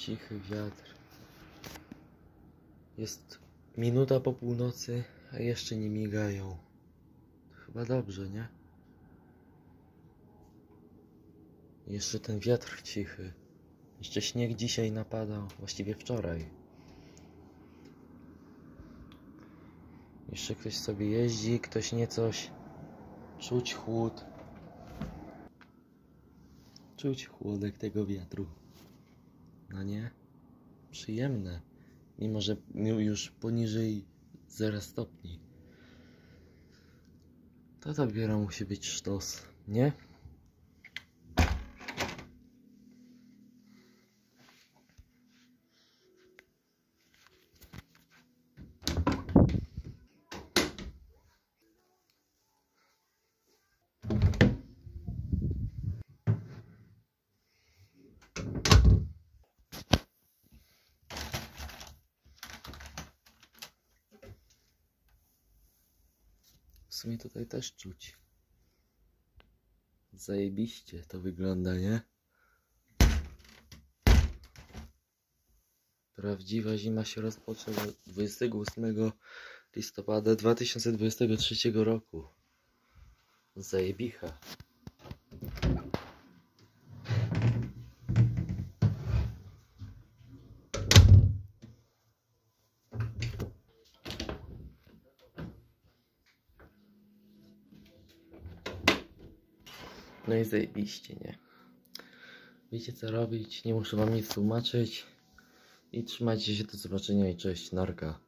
Cichy wiatr. Jest minuta po północy, a jeszcze nie migają. Chyba dobrze, nie? Jeszcze ten wiatr cichy. Jeszcze śnieg dzisiaj napadał, właściwie wczoraj. Jeszcze ktoś sobie jeździ, ktoś nie coś. Czuć chłód. Czuć chłodek tego wiatru. No nie? Przyjemne. Mimo że już poniżej 0 stopni. To dopiero musi być sztos, nie? W sumie tutaj też czuć. Zajebiście to wygląda, nie? Prawdziwa zima się rozpoczęła 28 listopada 2023 roku. Zajebicha. No i zajebiście, nie? Wiecie co robić, nie muszę wam nic tłumaczyć. I trzymajcie się, do zobaczenia i cześć, narka.